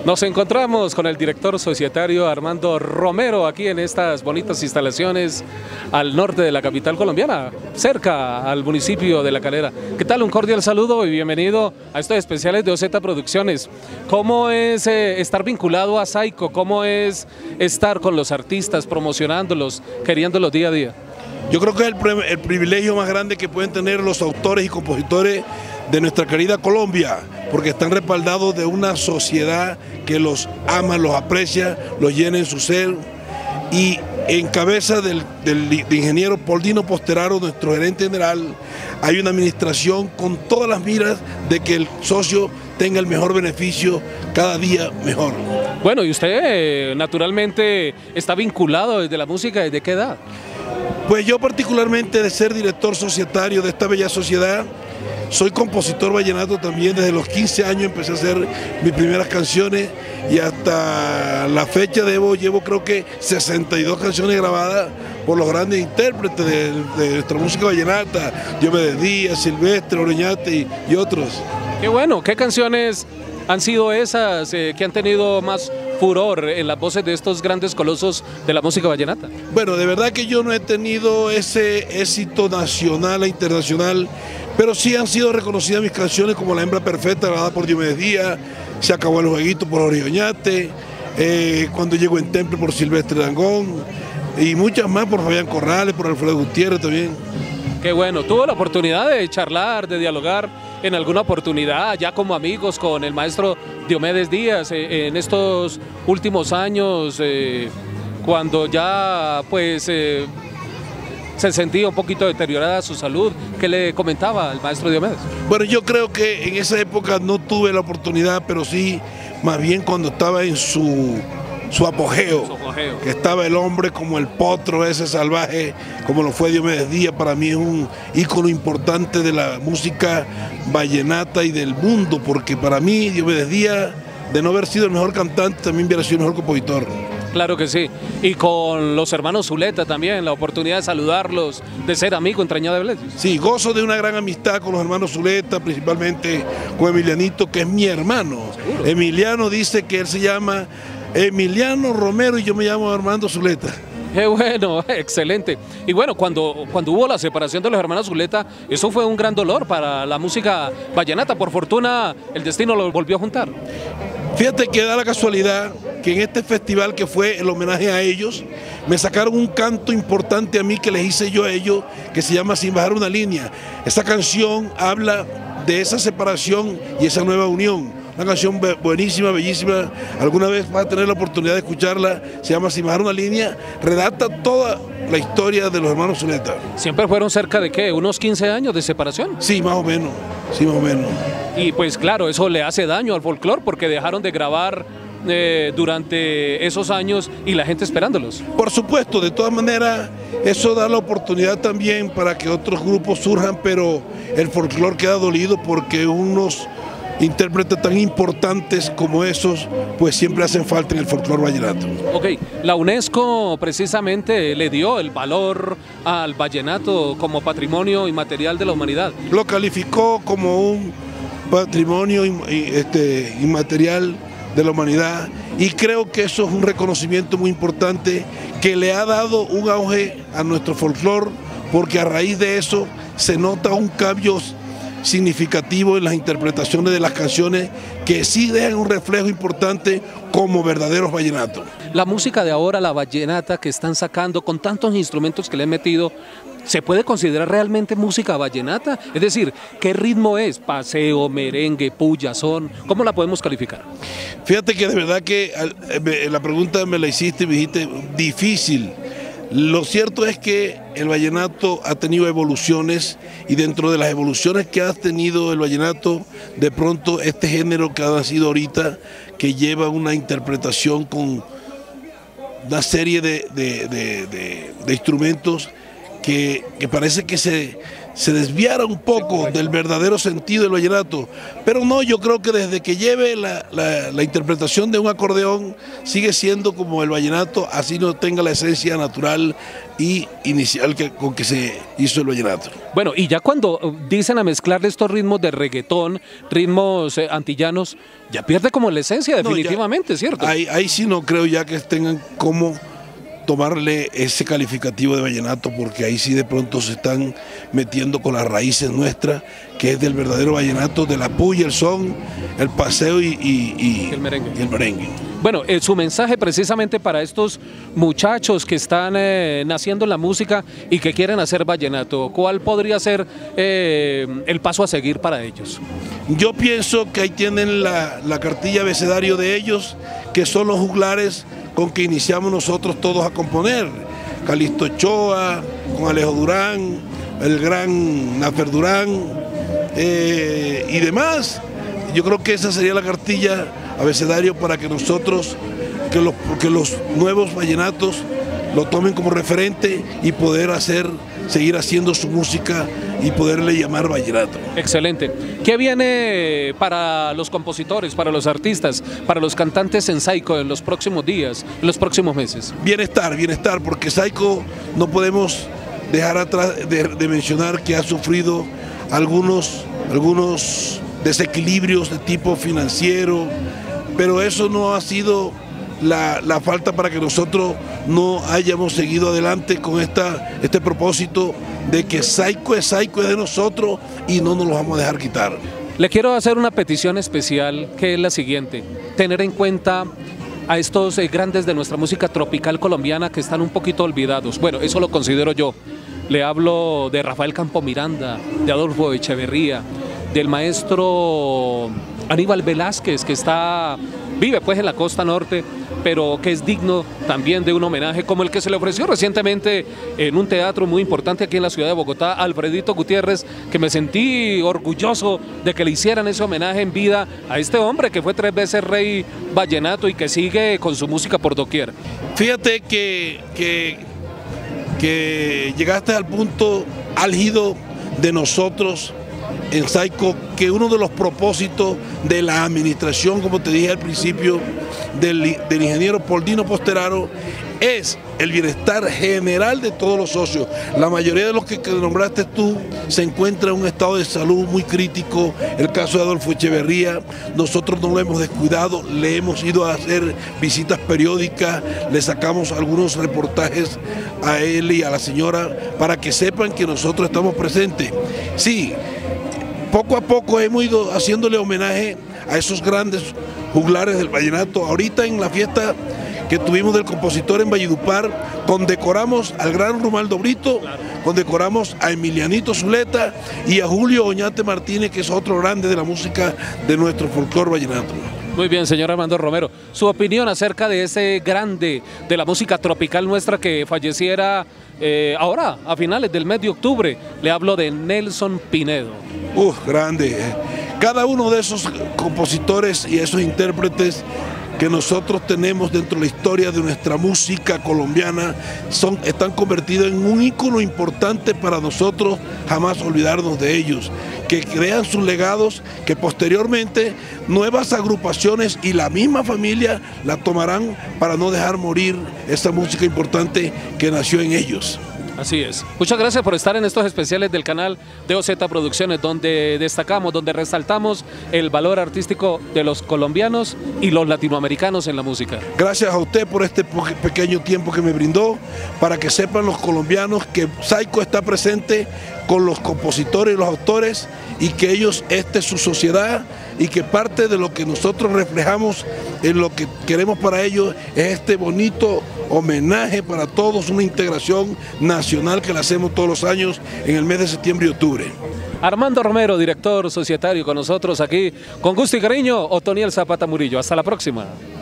Nos encontramos con el director societario Armando Romero aquí en estas bonitas instalaciones al norte de la capital colombiana, cerca al municipio de La Calera. ¿Qué tal? Un cordial saludo y bienvenido a estos especiales de OZ Producciones. ¿Cómo es estar vinculado a Saico? ¿Cómo es estar con los artistas, promocionándolos, queriéndolos día a día? Yo creo que es el privilegio más grande que pueden tener los autores y compositores de nuestra querida Colombia, porque están respaldados de una sociedad que los ama, los aprecia, los llena en su ser, y en cabeza del ingeniero Paulino Posteraro, nuestro gerente general, hay una administración con todas las miras de que el socio tenga el mejor beneficio, cada día mejor. Bueno, y usted naturalmente está vinculado desde la música, ¿desde qué edad? Pues yo particularmente, de ser director societario de esta bella sociedad, soy compositor vallenato también. Desde los 15 años empecé a hacer mis primeras canciones y hasta la fecha llevo creo que 62 canciones grabadas por los grandes intérpretes de nuestra música vallenata, Diomedes Díaz, Silvestre, Oroñate y otros. Qué bueno, ¿qué canciones han sido esas que han tenido más furor en las voces de estos grandes colosos de la música vallenata? Bueno, de verdad que yo no he tenido ese éxito nacional e internacional, pero sí han sido reconocidas mis canciones como La Hembra Perfecta, grabada por Diomedes Díaz, Se Acabó el Jueguito por Oroñate, Cuando Llego en Temple por Silvestre Dangond y muchas más por Fabián Corrales, por Alfredo Gutiérrez también. Qué bueno, tuvo la oportunidad de charlar, de dialogar en alguna oportunidad ya como amigos con el maestro Diomedes Díaz en estos últimos años, cuando ya pues se sentía un poquito deteriorada su salud. ¿Qué le comentaba el maestro Diomedes? Bueno, yo creo que en esa época no tuve la oportunidad, pero sí, más bien cuando estaba en su apogeo, que estaba el hombre como el potro ese salvaje, como lo fue Diomedes Díaz. Para mí es un ícono importante de la música vallenata y del mundo, porque para mí Diomedes Díaz, de no haber sido el mejor cantante, también hubiera sido el mejor compositor. Claro que sí, y con los hermanos Zuleta también, la oportunidad de saludarlos, de ser amigo entrañado de ellos. Sí, gozo de una gran amistad con los hermanos Zuleta, principalmente con Emilianito, que es mi hermano. ¿Seguro? Emiliano dice que él se llama Emiliano Romero y yo me llamo Armando Zuleta. Qué bueno, excelente. Y bueno, cuando hubo la separación de los hermanos Zuleta, eso fue un gran dolor para la música vallenata. Por fortuna, el destino los volvió a juntar. Fíjate que da la casualidad que en este festival, que fue el homenaje a ellos, me sacaron un canto importante a mí que les hice yo a ellos, que se llama Sin Bajar una Línea. Esa canción habla de esa separación y esa nueva unión. Una canción buenísima, bellísima. Alguna vez vas a tener la oportunidad de escucharla. Se llama Sin Bajar una Línea. Redacta toda la historia de los hermanos Zuleta. ¿Siempre fueron cerca de qué? ¿Unos 15 años de separación? Sí, más o menos. Sí, más o menos. Y pues claro, eso le hace daño al folclore porque dejaron de grabar durante esos años y la gente esperándolos. Por supuesto, de todas maneras, eso da la oportunidad también para que otros grupos surjan, pero el folclore queda dolido porque unos intérpretes tan importantes como esos, pues siempre hacen falta en el folclore vallenato. Ok, la UNESCO precisamente le dio el valor al vallenato como patrimonio inmaterial de la humanidad. Lo calificó como un patrimonio inmaterial de la humanidad, y creo que eso es un reconocimiento muy importante que le ha dado un auge a nuestro folclore, porque a raíz de eso se nota un cambio significativo en las interpretaciones de las canciones que sí dejan un reflejo importante como verdaderos vallenatos. La música de ahora, la vallenata que están sacando con tantos instrumentos que le han metido, ¿se puede considerar realmente música vallenata? Es decir, ¿qué ritmo es? Paseo, merengue, puya, son, ¿cómo la podemos calificar? Fíjate que de verdad que la pregunta me la hiciste y me dijiste difícil. Lo cierto es que el vallenato ha tenido evoluciones, y dentro de las evoluciones que ha tenido el vallenato, de pronto este género que ha nacido ahorita, que lleva una interpretación con una serie de instrumentos que parece que se se desviara un poco del verdadero sentido del vallenato. Pero no, yo creo que desde que lleve la interpretación de un acordeón, sigue siendo como el vallenato, así no tenga la esencia natural y inicial con que se hizo el vallenato. Bueno, y ya cuando dicen a mezclar estos ritmos de reggaetón, ritmos antillanos, ya pierde como la esencia definitivamente, no, ¿cierto? Ahí sí no creo ya que tengan como tomarle ese calificativo de vallenato, porque ahí sí de pronto se están metiendo con las raíces nuestras, que es del verdadero vallenato, de la puya, el son, el paseo y el merengue. Bueno, su mensaje precisamente para estos muchachos que están naciendo en la música y que quieren hacer vallenato, ¿cuál podría ser el paso a seguir para ellos? Yo pienso que ahí tienen la cartilla abecedario de ellos, que son los juglares con que iniciamos nosotros todos a componer. Calixto Ochoa, con Alejo Durán, el gran Nafer Durán y demás. Yo creo que esa sería la cartilla abecedario para que nosotros, que los nuevos vallenatos lo tomen como referente y poder seguir haciendo su música y poderle llamar vallenato. Excelente. ¿Qué viene para los compositores, para los artistas, para los cantantes en Saico en los próximos días, en los próximos meses? Bienestar, porque Saico no podemos dejar atrás de mencionar que ha sufrido algunos desequilibrios de tipo financiero, pero eso no ha sido la falta para que nosotros no hayamos seguido adelante con este propósito de que Saico es de nosotros y no nos lo vamos a dejar quitar. Le quiero hacer una petición especial, que es la siguiente: tener en cuenta a estos grandes de nuestra música tropical colombiana que están un poquito olvidados. Bueno, eso lo considero yo. Le hablo de Rafael Campo Miranda, de Adolfo Echeverría, del maestro Aníbal Velázquez, que vive pues en la costa norte, pero que es digno también de un homenaje como el que se le ofreció recientemente en un teatro muy importante aquí en la ciudad de Bogotá, Alfredito Gutiérrez, que me sentí orgulloso de que le hicieran ese homenaje en vida a este hombre que fue 3 veces rey vallenato y que sigue con su música por doquier. Fíjate que llegaste al punto álgido de nosotros en Saico, que uno de los propósitos de la administración, como te dije al principio, del ingeniero Poldino Posteraro, es el bienestar general de todos los socios. La mayoría de los que nombraste tú se encuentra en un estado de salud muy crítico. El caso de Adolfo Echeverría, nosotros no lo hemos descuidado, le hemos ido a hacer visitas periódicas, le sacamos algunos reportajes a él y a la señora para que sepan que nosotros estamos presentes. Sí, poco a poco hemos ido haciéndole homenaje a esos grandes juglares del vallenato. Ahorita en la fiesta que tuvimos del compositor en Valledupar, condecoramos al gran Romualdo Brito, condecoramos a Emilianito Zuleta y a Julio Oñate Martínez, que es otro grande de la música de nuestro folclore vallenato. Muy bien, señor Armando Romero. Su opinión acerca de ese grande de la música tropical nuestra que falleciera ahora, a finales del mes de octubre. Le hablo de Nelson Pinedo. Grande. Cada uno de esos compositores y esos intérpretes que nosotros tenemos dentro de la historia de nuestra música colombiana están convertidos en un ícono importante para nosotros, jamás olvidarnos de ellos, que crean sus legados, que posteriormente nuevas agrupaciones y la misma familia la tomarán para no dejar morir esa música importante que nació en ellos. Así es. Muchas gracias por estar en estos especiales del canal de OZ Producciones, donde destacamos, donde resaltamos el valor artístico de los colombianos y los latinoamericanos en la música. Gracias a usted por este pequeño tiempo que me brindó, para que sepan los colombianos que Saico está presente con los compositores y los autores, y que ellos, esta es su sociedad, y que parte de lo que nosotros reflejamos en lo que queremos para ellos es este bonito homenaje para todos, una integración nacional que la hacemos todos los años en el mes de septiembre y octubre. Armando Romero, director societario, con nosotros aquí, con gusto y cariño, Otoniel Zapata Murillo. Hasta la próxima.